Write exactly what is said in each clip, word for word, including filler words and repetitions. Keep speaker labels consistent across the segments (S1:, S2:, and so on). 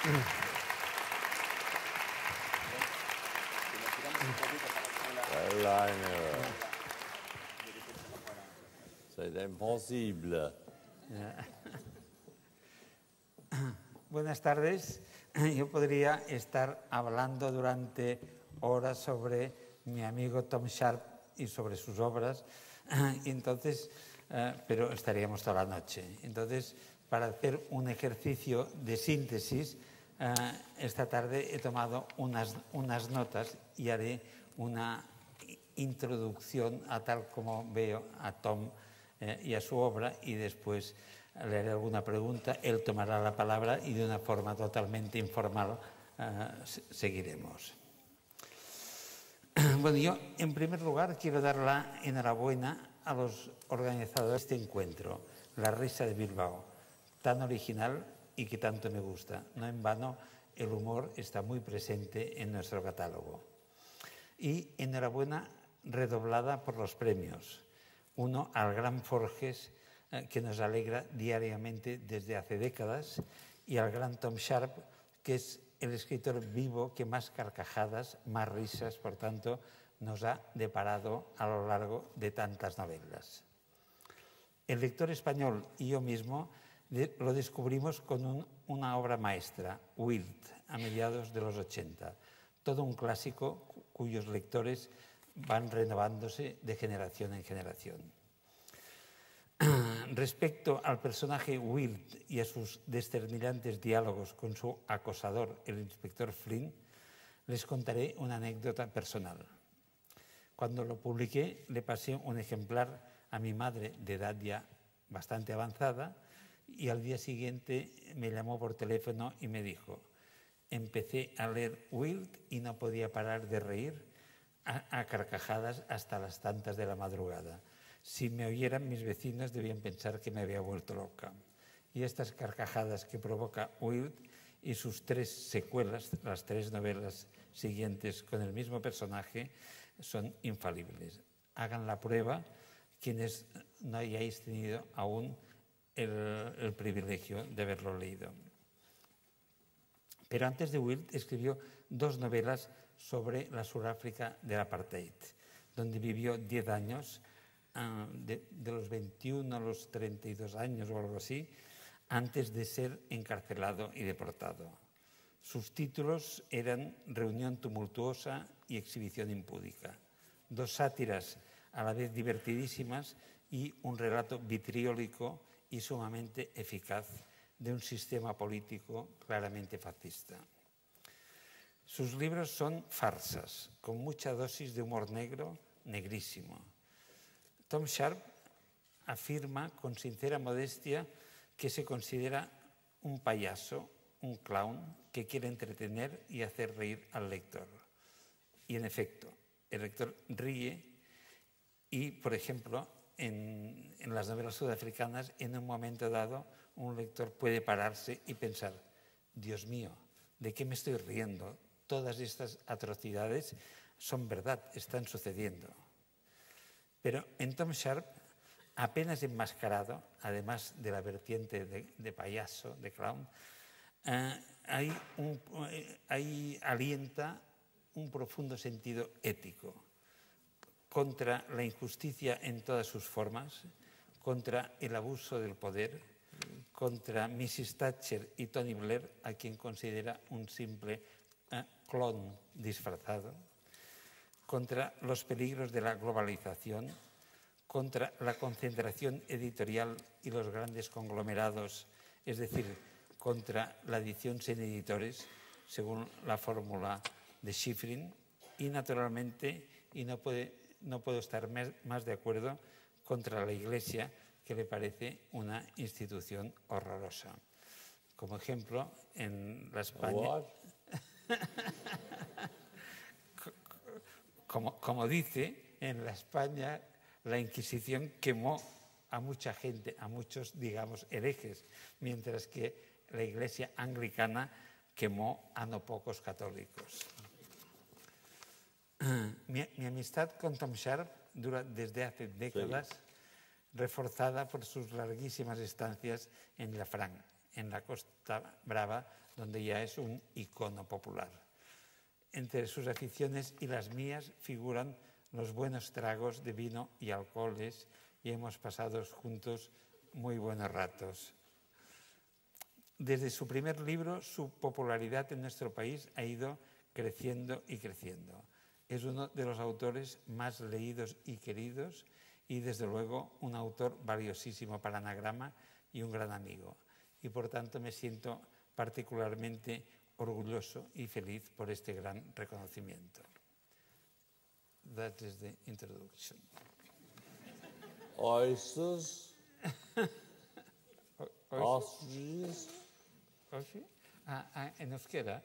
S1: C'est imposible.
S2: Buenas tardes. Yo podría estar hablando durante horas sobre mi amigo Tom Sharp y sobre sus obras, y entonces, eh, pero estaríamos toda la noche. Entonces, para hacer un ejercicio de síntesis, eh, esta tarde he tomado unas, unas notas y haré una introducción a tal como veo a Tom eh, y a su obra, y después le haré alguna pregunta, él tomará la palabra y de una forma totalmente informal eh, seguiremos. Bueno, yo en primer lugar quiero dar la enhorabuena a los organizadores de este encuentro, La Risa de Bilbao, tan original y que tanto me gusta. No en vano, el humor está muy presente en nuestro catálogo. Y enhorabuena redoblada por los premios. Uno al gran Forges, eh, que nos alegra diariamente desde hace décadas, y al gran Tom Sharp, que es el escritor vivo que más carcajadas, más risas, por tanto, nos ha deparado a lo largo de tantas novelas. El lector español y yo mismo de, lo descubrimos con un, una obra maestra, Wilt, a mediados de los ochenta. Todo un clásico cuyos lectores van renovándose de generación en generación. Respecto al personaje Wilt y a sus desterminantes diálogos con su acosador, el inspector Flynn, les contaré una anécdota personal. Cuando lo publiqué, le pasé un ejemplar a mi madre de edad ya bastante avanzada, y al día siguiente me llamó por teléfono y me dijo: empecé a leer Wilt y no podía parar de reír a, a carcajadas hasta las tantas de la madrugada. Si me oyeran mis vecinos debían pensar que me había vuelto loca. Y estas carcajadas que provoca Wilt y sus tres secuelas, las tres novelas siguientes con el mismo personaje, son infalibles. Hagan la prueba quienes no hayáis tenido aún el, el privilegio de haberlo leído. Pero antes de Wilt escribió dos novelas sobre la Sudáfrica del apartheid, donde vivió diez años, de, de los veintiuno a los treinta y dos años o algo así, antes de ser encarcelado y deportado. Sus títulos eran Reunión tumultuosa y Exhibición impúdica, dos sátiras a la vez divertidísimas y un relato vitriólico y sumamente eficaz de un sistema político claramente fascista. Sus libros son farsas, con mucha dosis de humor negro, negrísimo. Tom Sharp afirma con sincera modestia que se considera un payaso, un clown, que quiere entretener y hacer reír al lector. Y en efecto, el lector ríe y, por ejemplo, en, en las novelas sudafricanas, en un momento dado, un lector puede pararse y pensar: Dios mío, ¿de qué me estoy riendo? Todas estas atrocidades son verdad, están sucediendo. Pero en Tom Sharp, apenas enmascarado, además de la vertiente de, de payaso, de clown, eh, hay un, eh, hay, alienta un profundo sentido ético contra la injusticia en todas sus formas, contra el abuso del poder, contra missus Thatcher y Tony Blair, a quien considera un simple eh, clon disfrazado, contra los peligros de la globalización, contra la concentración editorial y los grandes conglomerados, es decir, contra la edición sin editores, según la fórmula de Schifrin, y naturalmente, y no, puede, no puedo estar más de acuerdo, contra la Iglesia, que le parece una institución horrorosa. Como ejemplo, en la España... Como, como dice, en la España la Inquisición quemó a mucha gente, a muchos, digamos, herejes, mientras que la Iglesia anglicana quemó a no pocos católicos. Mi, mi amistad con Tom Sharp dura desde hace décadas, sí, reforzada por sus larguísimas estancias en La Franc, en la Costa Brava, donde ya es un icono popular. Entre sus aficiones y las mías figuran los buenos tragos de vino y alcoholes, y hemos pasado juntos muy buenos ratos. Desde su primer libro, su popularidad en nuestro país ha ido creciendo y creciendo. Es uno de los autores más leídos y queridos y, desde luego, un autor valiosísimo para Anagrama y un gran amigo. Y, por tanto, me siento particularmente orgulloso y feliz por este gran reconocimiento. That is the introduction.
S1: Oysters,
S2: Oysters?
S1: ostriches.
S2: ¿Oh, sí? Ah, ah, en euskera.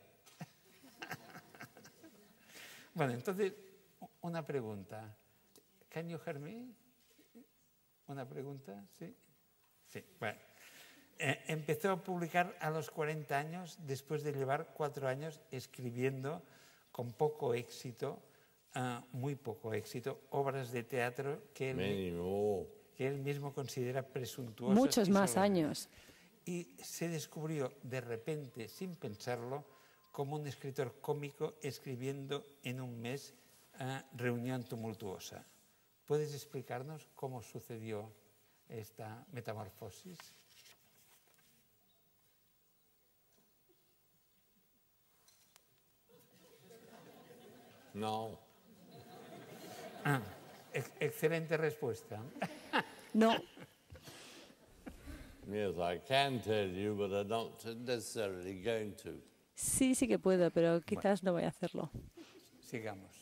S2: Bueno, entonces, una pregunta. Can you hear me? ¿Una pregunta? ¿Sí? Sí, bueno. Eh, empezó a publicar a los cuarenta años, después de llevar cuatro años escribiendo con poco éxito, uh, muy poco éxito, obras de teatro que él, que él mismo considera presuntuosas.
S3: Muchos más años.
S2: Y se descubrió de repente, sin pensarlo, como un escritor cómico escribiendo en un mes uh, Reunión tumultuosa. ¿Puedes explicarnos cómo sucedió esta metamorfosis?
S1: No.
S2: Ah, ex excelente respuesta.
S3: No.
S1: Yes, I can tell you, but I'm not necessarily going to.
S3: Sí, sí que puedo, pero quizás no voy a hacerlo.
S2: Sigamos.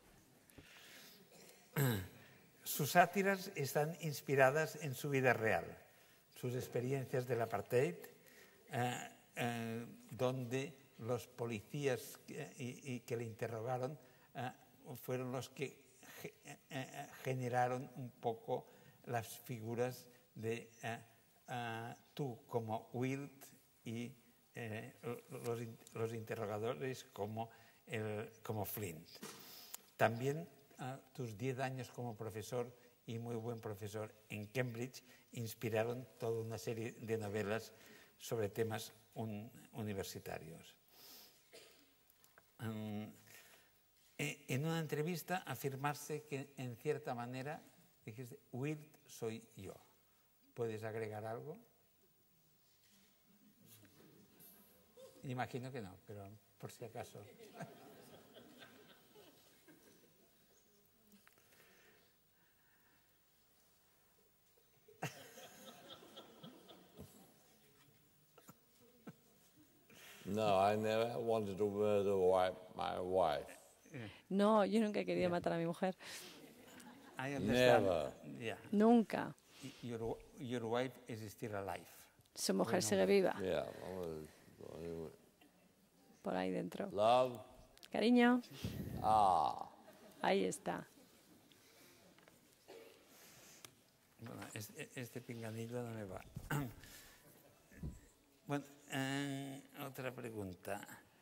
S2: Sus sátiras están inspiradas en su vida real, sus experiencias del apartheid, eh, eh, donde los policías que, y, y que le interrogaron eh, fueron los que ge, eh, generaron un poco las figuras de eh, eh, tú como Wilt y eh, los, los interrogadores como, el, como Flint. También eh, tus diez años como profesor y muy buen profesor en Cambridge inspiraron toda una serie de novelas sobre temas un, universitarios. Um, en una entrevista afirmarse que en cierta manera dijiste, Wilt soy yo. ¿Puedes agregar algo? Imagino que no, pero por si acaso.
S1: No, I never wanted to murder my wife.
S3: No, yo nunca he querido matar a mi mujer.
S2: I understand.
S1: Never.
S2: Yeah.
S3: Nunca.
S2: Your, your wife is still alive.
S3: Su mujer sigue viva.
S1: Yeah.
S3: Por ahí dentro.
S1: Love.
S3: Cariño.
S1: Ah.
S3: Ahí está.
S2: Bueno, este, este pinganillo no me va. Bueno, eh, otra pregunta.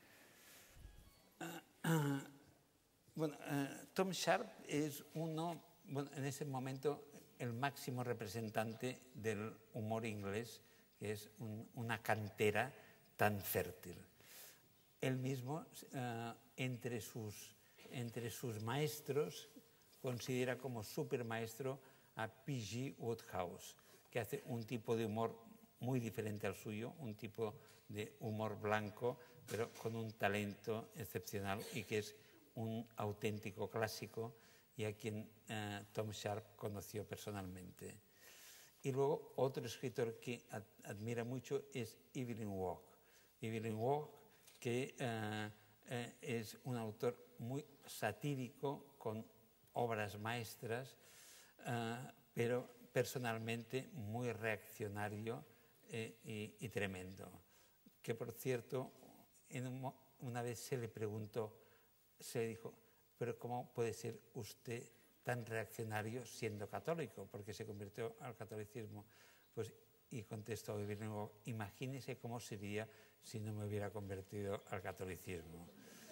S2: Uh, uh, bueno, uh, Tom Sharp es uno, bueno, en ese momento, el máximo representante del humor inglés, que es un, una cantera tan fértil. Él mismo, uh, entre, sus, entre sus maestros, considera como supermaestro a P G Wodehouse, que hace un tipo de humor muy diferente al suyo, un tipo de humor blanco, pero con un talento excepcional y que es un auténtico clásico y a quien uh, Tom Sharp conoció personalmente. Y luego otro escritor que ad admira mucho es Evelyn Waugh. Evelyn Waugh, que uh, uh, es un autor muy satírico, con obras maestras, uh, pero personalmente muy reaccionario eh, y, y tremendo. Que, por cierto, en un, una vez se le preguntó, se dijo, pero ¿cómo puede ser usted tan reaccionario siendo católico? Porque se convirtió al catolicismo. Pues, y contestó, imagínese cómo sería si no me hubiera convertido al catolicismo.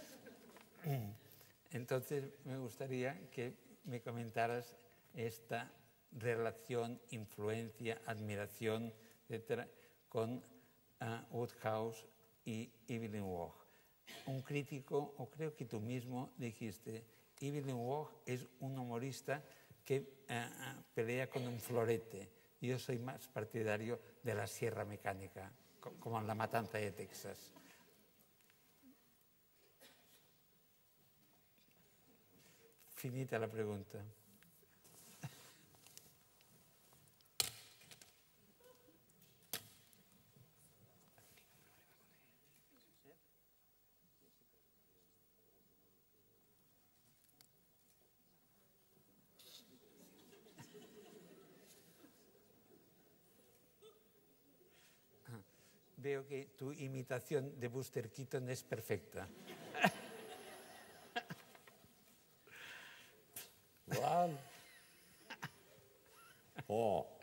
S2: Entonces, me gustaría que me comentaras esta relación, influencia, admiración, etcétera, con uh, Wodehouse y Evelyn Waugh. Un crítico, o creo que tú mismo dijiste, Evelyn Waugh es un humorista que uh, pelea con un florete. Yo soy más partidario de la sierra mecánica, como en La Matanza de Texas. Finita la pregunta. Veo que tu imitación de Buster Keaton es perfecta.
S1: One. Oh.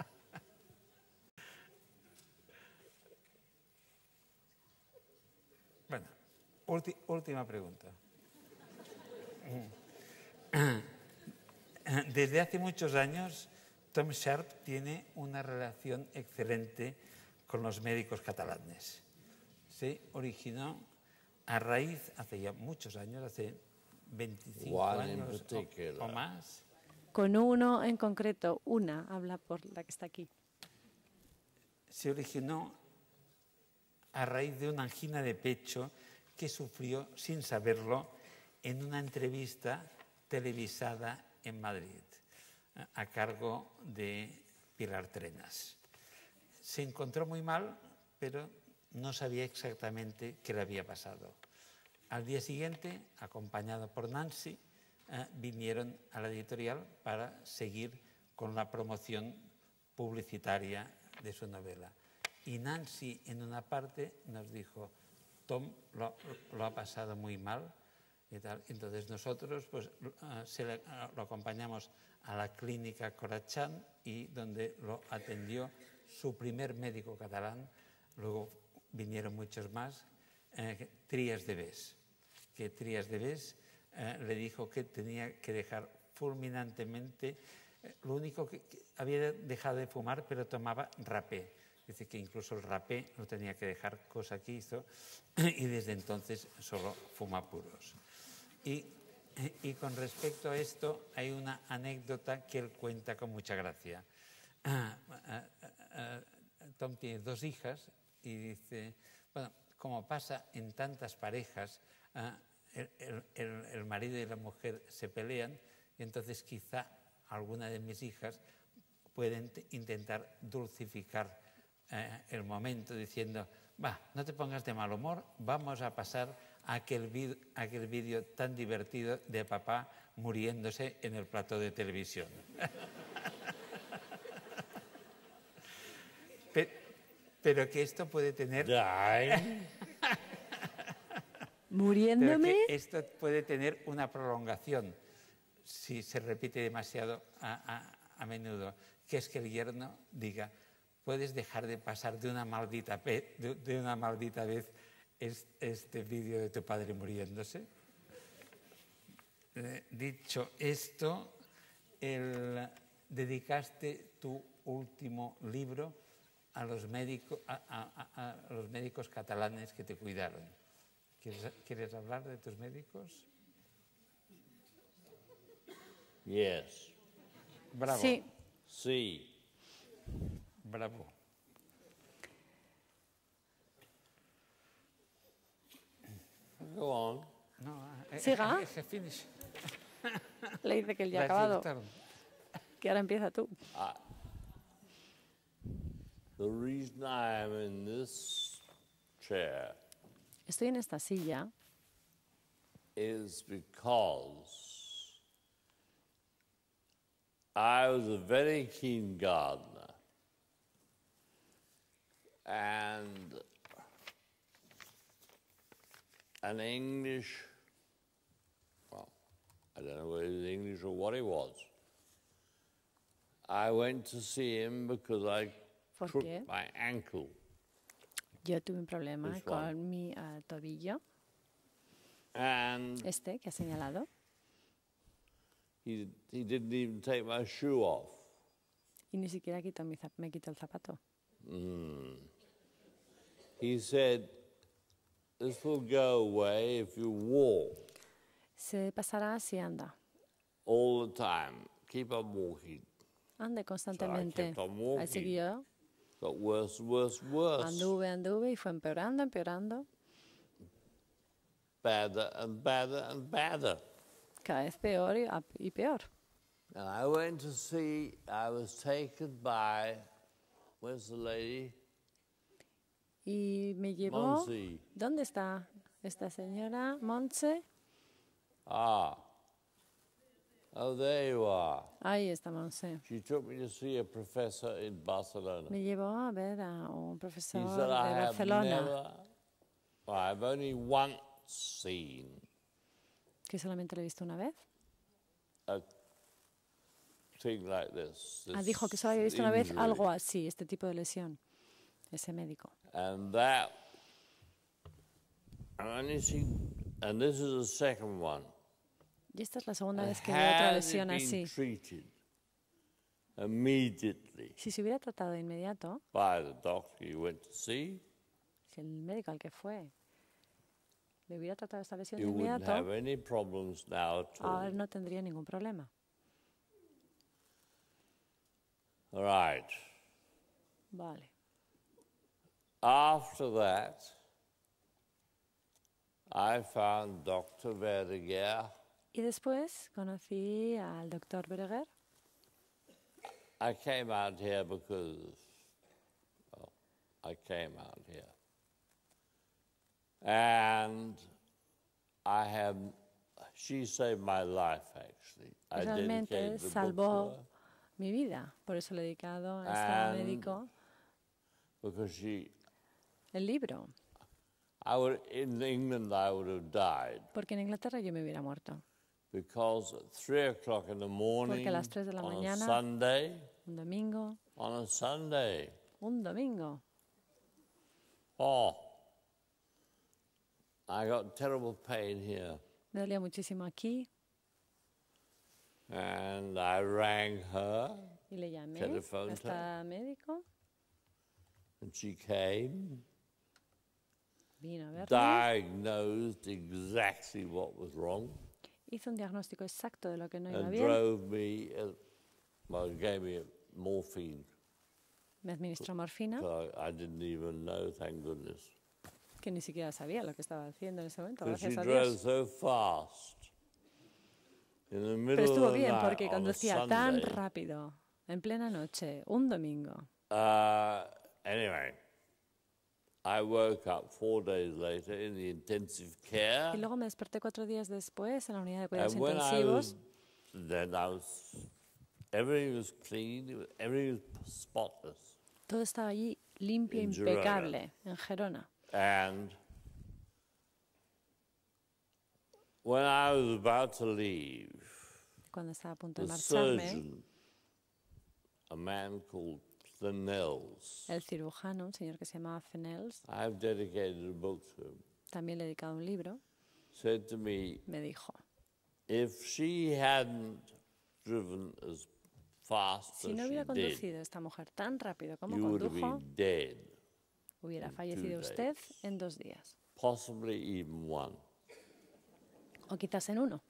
S2: Bueno, ulti- última pregunta. Desde hace muchos años, Tom Sharp tiene una relación excelente con los médicos catalanes. Se originó a raíz, hace ya muchos años, hace veinticinco
S1: One in
S2: años o,
S1: particular.
S2: o más,
S3: Con uno en concreto, una, habla por la que está aquí.
S2: se originó a raíz de una angina de pecho que sufrió sin saberlo en una entrevista televisada en Madrid, a cargo de Pilar Trenas. Se encontró muy mal, pero no sabía exactamente qué le había pasado. Al día siguiente, acompañado por Nancy, eh, vinieron a la editorial para seguir con la promoción publicitaria de su novela. Y Nancy, en una parte, nos dijo, Tom lo, lo ha pasado muy mal. Y tal. Entonces nosotros pues, uh, se le, uh, lo acompañamos a la clínica Corachán, y donde lo atendió su primer médico catalán. Luego vinieron muchos más. Eh, Trías de Bes, que Trías de Bes eh, le dijo que tenía que dejar fulminantemente, eh, lo único que, que había dejado de fumar, pero tomaba rapé. Dice que incluso el rapé lo tenía que dejar, cosa que hizo, y desde entonces solo fuma puros. Y, y con respecto a esto, hay una anécdota que él cuenta con mucha gracia. Ah, ah, ah, Tom tiene dos hijas y dice, bueno, como pasa en tantas parejas, ah, el, el, el marido y la mujer se pelean, y entonces quizá alguna de mis hijas pueden intentar dulcificar eh, el momento diciendo, va, no te pongas de mal humor, vamos a pasar a aquel vídeo tan divertido de papá muriéndose en el plató de televisión. pero, pero que esto puede tener...
S1: Dying.
S3: Muriéndome.
S2: Pero que esto puede tener una prolongación si se repite demasiado a, a, a menudo, que es que el yerno diga, puedes dejar de pasar de una maldita, pe de, de una maldita vez este vídeo de tu padre muriéndose. Eh, dicho esto, el, dedicaste tu último libro a los, médico, a, a, a los médicos catalanes que te cuidaron. ¿Quieres, ¿Quieres hablar de tus médicos?
S1: Yes.
S2: Bravo.
S3: Sí.
S1: Sí.
S2: Bravo.
S1: Go on.
S2: No, eh,
S3: Siga.
S2: eh, finish.
S3: Le dice que él ya ha
S2: That's your
S3: acabado,
S2: turn.
S3: que ahora empieza tú.
S1: I, the reason I am in this chair
S3: Estoy en esta silla
S1: is because I was a very keen gardener, and an English, well, I don't know whether he was English or what he was. I went to see him because I
S3: ¿Por
S1: crooked
S3: qué?
S1: my ankle.
S3: Yo tuve un problema
S1: This
S3: con
S1: one.
S3: mi uh, tobillo,
S1: And
S3: este que ha señalado,
S1: he, he didn't even take my shoe off.
S3: y ni siquiera quitó mi zap- me quitó el zapato.
S1: Mm. he said, this will go away if you walk
S3: Se pasará si anda.
S1: all the time. Keep on walking.
S3: Ande constantemente.
S1: kept on walking.
S3: Así que yo
S1: Got worse, worse, worse.
S3: anduve, anduve y fue empeorando, empeorando.
S1: Badder and badder and badder.
S3: Cada vez peor y, y peor.
S1: And I went to see, I was taken by, where's the lady?
S3: Y me llevó...
S1: Monse.
S3: ¿Dónde está esta señora? Montse.
S1: Ah. Oh, there you are.
S3: Ahí está Montse.
S1: She took me to see a professor in Barcelona.
S3: Me llevó a ver a un
S1: He
S3: profesor
S1: said,
S3: de
S1: I have
S3: Barcelona
S1: never, well, I've only once seen
S3: que solamente lo he visto una vez.
S1: a thing like this.
S3: Ah,
S1: this
S3: dijo que solo había visto una vez
S1: injury.
S3: algo así, este tipo de lesión. Ese médico.
S1: And that, I've only seen, and this is the second one.
S3: Y esta es la segunda vez que veo otra
S1: Had it
S3: lesión
S1: been
S3: así.
S1: treated immediately
S3: Si se hubiera tratado de inmediato,
S1: by the doctor you went to see,
S3: si el médico al que fue le hubiera tratado esta lesión de
S1: you wouldn't have
S3: inmediato,
S1: any problems now at
S3: ahora
S1: all.
S3: no tendría ningún problema.
S1: All right.
S3: Vale.
S1: After that, I found Doctor Verdiger.
S3: Y después conocí al doctor Berger.
S1: I came out here because, well, I came out here. And I have, she saved my life, actually. I
S3: Realmente
S1: dedicated the book to
S3: salvó
S1: her
S3: mi vida. Por eso le he dedicado a este
S1: And-
S3: médico
S1: because she,
S3: el libro.
S1: I would, in England, I would have died
S3: Porque en Inglaterra yo me hubiera muerto.
S1: because at three o'clock in the morning
S3: Porque a las tres de la
S1: on a
S3: mañana-
S1: Sunday,
S3: Un domingo,
S1: on a Sunday,
S3: un domingo.
S1: oh, I got terrible pain here.
S3: Me dolía muchísimo aquí
S1: And I rang her,
S3: y le llamé
S1: Telephone
S3: a esta médico.
S1: and she came,
S3: Vino a verme.
S1: diagnosed exactly what was wrong,
S3: Hizo un diagnóstico exacto de lo que no iba
S1: and
S3: bien.
S1: drove me, uh, well, gave me morphine.
S3: Me administró morfina,
S1: So I, I didn't even know, thank goodness.
S3: que ni siquiera sabía lo que estaba haciendo en ese momento,
S1: But she
S3: gracias a
S1: drove
S3: Dios.
S1: so fast. In the
S3: Pero
S1: middle
S3: estuvo
S1: of the
S3: bien
S1: night
S3: porque
S1: on a
S3: conducía tan
S1: Sunday.
S3: rápido, en plena noche, un domingo.
S1: Uh, anyway, I woke up four days later in the intensive care.
S3: Y luego me desperté cuatro días después en la unidad de cuidados
S1: And when I
S3: intensivos.
S1: was, then I was, everything was clean, it was- everything was spotless.
S3: Todo estaba allí limpio,
S1: En Gerona.
S3: impecable, en Gerona.
S1: And when I was about to leave,
S3: Cuando estaba a punto de
S1: the
S3: marcharme,
S1: surgeon, a man called Flanells,
S3: el cirujano, un señor que se llamaba Fennels,
S1: I've dedicated a book to him,
S3: también le he dedicado un libro,
S1: said to me,
S3: me dijo,
S1: if she hadn't driven as fast
S3: si
S1: as
S3: no
S1: she
S3: hubiera
S1: did,
S3: conducido esta mujer tan rápido como
S1: you would have
S3: condujo,
S1: been dead,
S3: hubiera
S1: in
S3: fallecido
S1: two
S3: usted
S1: days.
S3: en dos días,
S1: possibly even one.
S3: o quizás en uno.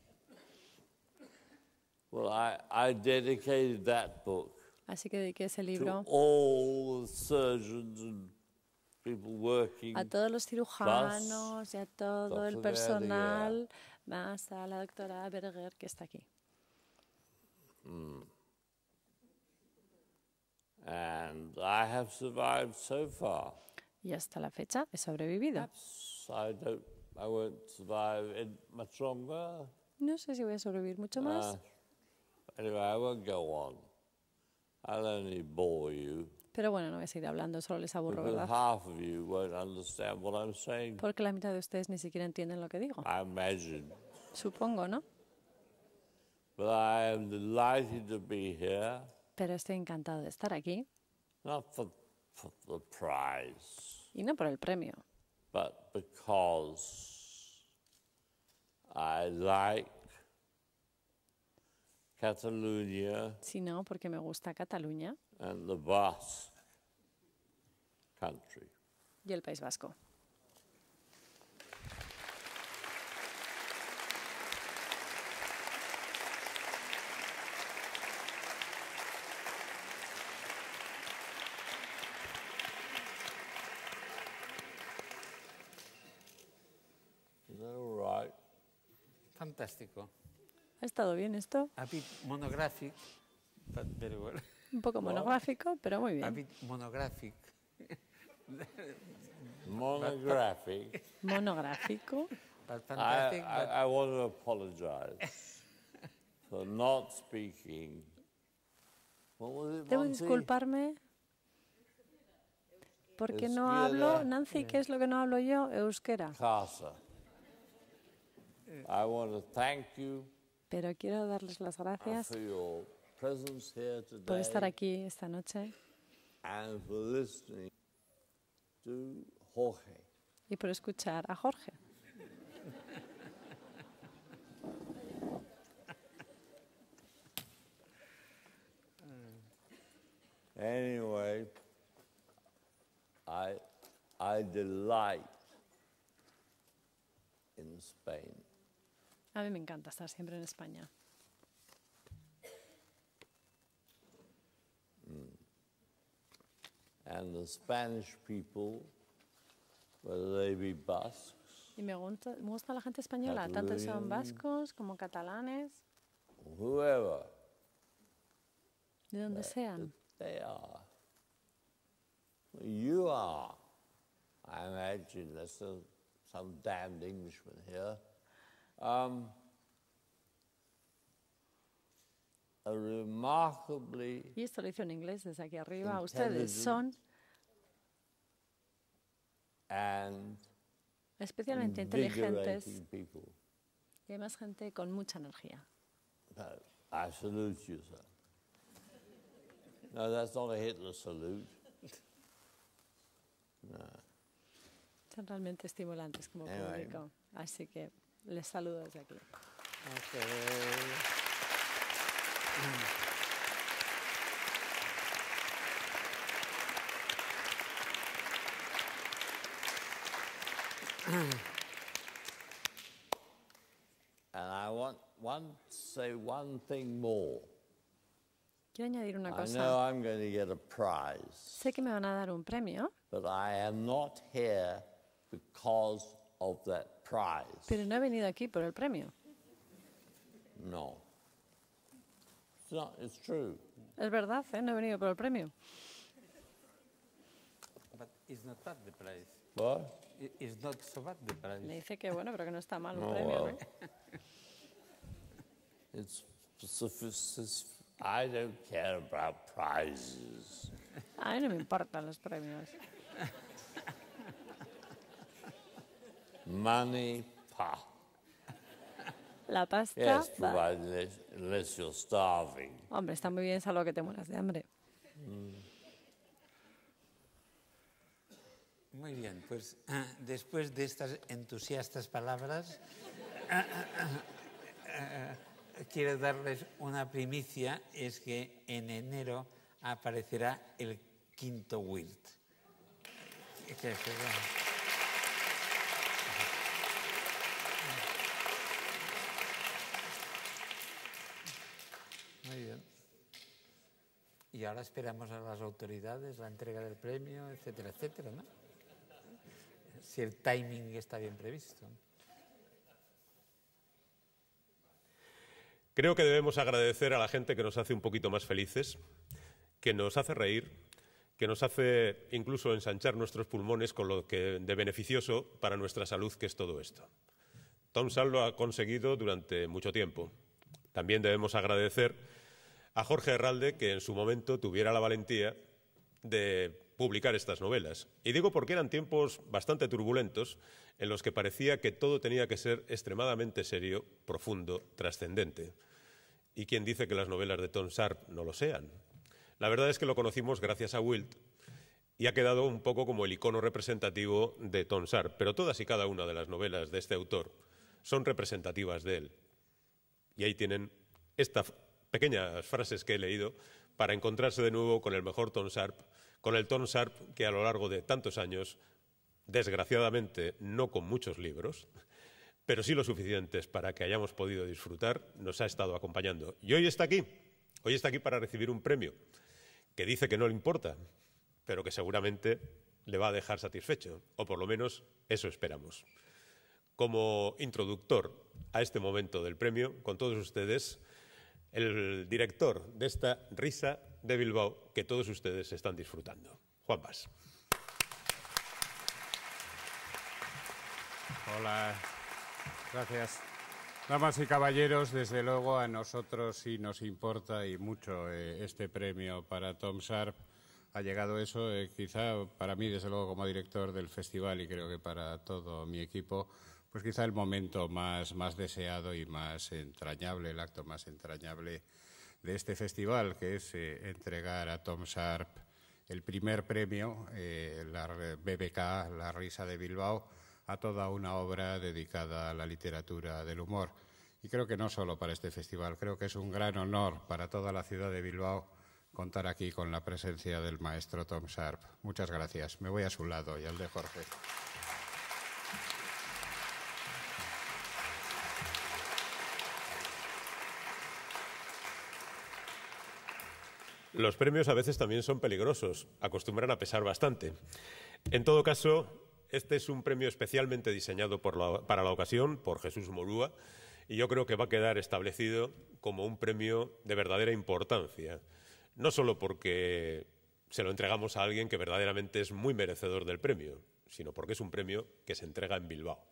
S1: Well, I, I dedicated that book
S3: Así que dediqué ese
S1: to
S3: libro
S1: all the surgeons and people working.
S3: a todos los cirujanos y a todo el
S1: doctor
S3: personal, más a la doctora Berger que está aquí.
S1: And I have survived so far.
S3: Y hasta la fecha he sobrevivido.
S1: Perhaps I don't, I won't survive in much longer.
S3: No sé si voy a sobrevivir mucho más,
S1: Uh, anyway, I won't go on. I'll only bore you
S3: pero bueno, no voy a seguir hablando, solo les aburro,
S1: because
S3: ¿verdad?
S1: half of you won't understand what I'm saying.
S3: Porque la mitad de ustedes ni siquiera entienden lo que digo.
S1: I imagine.
S3: Supongo, ¿no?
S1: But I am delighted to be here,
S3: Pero estoy encantado de estar aquí,
S1: not for, for the prize,
S3: y no por el premio,
S1: but because I like Catalonia
S3: sino porque me gusta Cataluña
S1: and the Basque country.
S3: y el País Vasco.
S1: Is that all right?
S2: Fantástico.
S3: ¿Ha estado bien esto?
S2: A bit monographic, but very well.
S3: Un poco monográfico, pero muy
S2: A
S3: bien.
S2: bit monographic.
S1: Monographic.
S3: Monográfico.
S2: But
S1: I,
S2: fantastic,
S1: I,
S2: but
S1: I want to apologize for not speaking. What was it,
S3: Debo
S1: Monty?
S3: disculparme porque no
S1: Euskera.
S3: hablo, Nancy, ¿qué es lo que no hablo yo? Euskera.
S1: Casa. I want to thank you
S3: Pero quiero darles las gracias
S1: for your presence here
S3: por
S1: today
S3: estar aquí esta noche
S1: and for listening to Jorge.
S3: y por escuchar a Jorge.
S1: Anyway, I, I delight in Spain.
S3: A mí me encanta estar siempre en España.
S1: And the Spanish people, whether they be Basques,
S3: Y me gusta, me gusta la gente española, tanto son vascos como catalanes,
S1: or whoever
S3: de donde sean.
S1: they are. You are. I imagine there's some, some damned Englishman here. Um, a remarkably
S3: Y esto lo hizo en inglés desde aquí arriba. Ustedes son
S1: and
S3: especialmente inteligentes
S1: invigorating people.
S3: y además gente con mucha energía.
S1: But I salute you, sir. No, that's not a Hitler salute. No.
S3: Son realmente estimulantes como
S1: Anyway.
S3: público. Así que les saludo desde aquí.
S1: And I want one say one thing more.
S3: Quiero añadir una
S1: I know
S3: cosa.
S1: I'm going to get a prize,
S3: Sé que me van a dar un premio,
S1: but I am not here because of that prize.
S3: pero no he venido aquí por el premio.
S1: No. It's not, it's true.
S3: Es verdad, ¿eh? No he venido por el premio.
S2: but it's not bad the price.
S1: What?
S2: It- It's not so bad the price.
S3: Me dice que bueno, pero que no está mal un
S1: Oh,
S3: premio.
S1: well.
S3: ¿no?
S1: It's sophistic. I don't care about prizes.
S3: A mí no me importan los premios.
S1: Money, pa.
S3: La pasta,
S1: Yes,
S3: va.
S1: provided unless, unless you're starving.
S3: Hombre, está muy bien, salvo que te mueras de hambre.
S2: Muy bien, pues ah, después de estas entusiastas palabras, ah, ah, ah, ah, quiero darles una primicia, es que en enero aparecerá el quinto Wilt. Que será- Muy bien. Y ahora esperamos a las autoridades, la entrega del premio, etcétera, etcétera, ¿no? Si el timing está bien previsto.
S4: Creo que debemos agradecer a la gente que nos hace un poquito más felices, que nos hace reír, que nos hace incluso ensanchar nuestros pulmones con lo que de beneficioso para nuestra salud que es todo esto. Tom Sall lo ha conseguido durante mucho tiempo. También debemos agradecer a Jorge Herralde que en su momento tuviera la valentía de publicar estas novelas. Y digo porque eran tiempos bastante turbulentos en los que parecía que todo tenía que ser extremadamente serio, profundo, trascendente. ¿Y quién dice que las novelas de Tom Sharp no lo sean? La verdad es que lo conocimos gracias a Wilt y ha quedado un poco como el icono representativo de Tom Sharp, pero todas y cada una de las novelas de este autor son representativas de él. Y ahí tienen estas pequeñas frases que he leído para encontrarse de nuevo con el mejor Tom Sharp, con el Tom Sharp que a lo largo de tantos años desgraciadamente no con muchos libros, pero sí lo suficientes para que hayamos podido disfrutar, nos ha estado acompañando. Y hoy está aquí, hoy está aquí para recibir un premio que dice que no le importa, pero que seguramente le va a dejar satisfecho, o por lo menos eso esperamos. Como introductor a este momento del premio, con todos ustedes, el director de esta Risa de Bilbao que todos ustedes están disfrutando, Juan Bas.
S5: Hola, gracias. Damas y caballeros, desde luego a nosotros sí nos importa y mucho eh, este premio para Tom Sharp. Ha llegado eso, eh, quizá para mí, desde luego, como director del festival y creo que para todo mi equipo, pues quizá el momento más, más deseado y más entrañable, el acto más entrañable de este festival, que es eh, entregar a Tom Sharp el primer premio, eh, la B B K, la Risa de Bilbao, a toda una obra dedicada a la literatura del humor. Y creo que no solo para este festival, creo que es un gran honor para toda la ciudad de Bilbao contar aquí con la presencia del maestro Tom Sharp. Muchas gracias. Me voy a su lado y al de Jorge.
S4: Los premios a veces también son peligrosos, acostumbran a pesar bastante. En todo caso, este es un premio especialmente diseñado por la, para la ocasión por Jesús Morúa y yo creo que va a quedar establecido como un premio de verdadera importancia. No solo porque se lo entregamos a alguien que verdaderamente es muy merecedor del premio, sino porque es un premio que se entrega en Bilbao.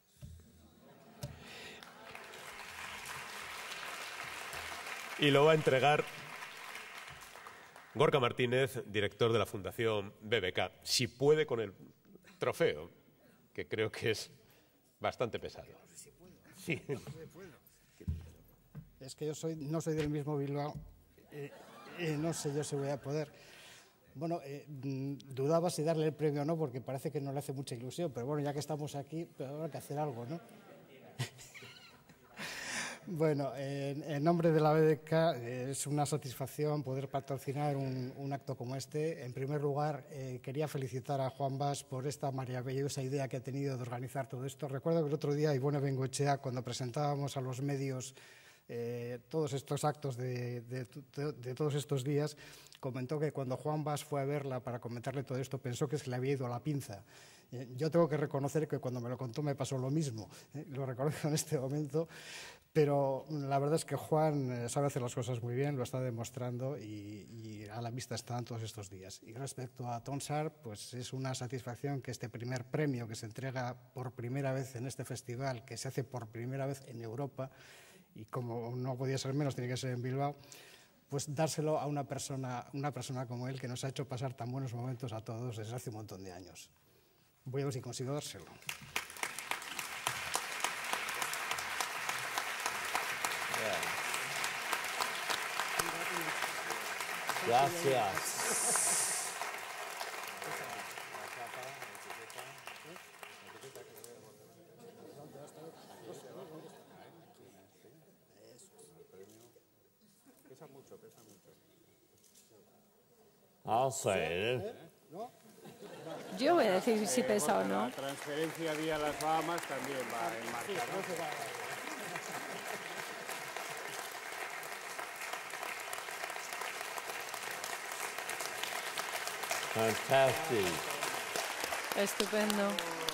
S4: Y lo va a entregar Gorka Martínez, director de la Fundación B B K. Si puede con el trofeo, que creo que es bastante pesado. Sí.
S6: Es que yo soy, no soy del mismo Bilbao. Eh, eh, no sé yo si voy a poder. Bueno, eh, dudaba si darle el premio o no, porque parece que no le hace mucha ilusión, pero bueno, ya que estamos aquí, pues habrá que hacer algo, ¿no? Bueno, en, en nombre de la B B K eh, es una satisfacción poder patrocinar un, un acto como este. En primer lugar, eh, quería felicitar a Juan Bas por esta maravillosa idea que ha tenido de organizar todo esto. Recuerdo que el otro día Ivone Bengoechea, cuando presentábamos a los medios eh, todos estos actos de, de, de, de todos estos días, comentó que cuando Juan Bas fue a verla para comentarle todo esto, pensó que se le había ido la pinza. Eh, yo tengo que reconocer que cuando me lo contó me pasó lo mismo. Eh, lo reconozco en este momento. Pero la verdad es que Juan sabe hacer las cosas muy bien, lo está demostrando y, y a la vista están todos estos días. Y respecto a Tom Sharp, pues es una satisfacción que este primer premio que se entrega por primera vez en este festival, que se hace por primera vez en Europa, y como no podía ser menos, tiene que ser en Bilbao, pues dárselo a una persona, una persona como él que nos ha hecho pasar tan buenos momentos a todos desde hace un montón de años. Voy a ver si consigo dárselo.
S1: Gracias. I'll say it.
S3: Yo voy a decir si pesa o no.
S5: La transferencia vía las Bahamas también va en marcha, ¿no?
S1: Fantastic.
S3: Estupendo.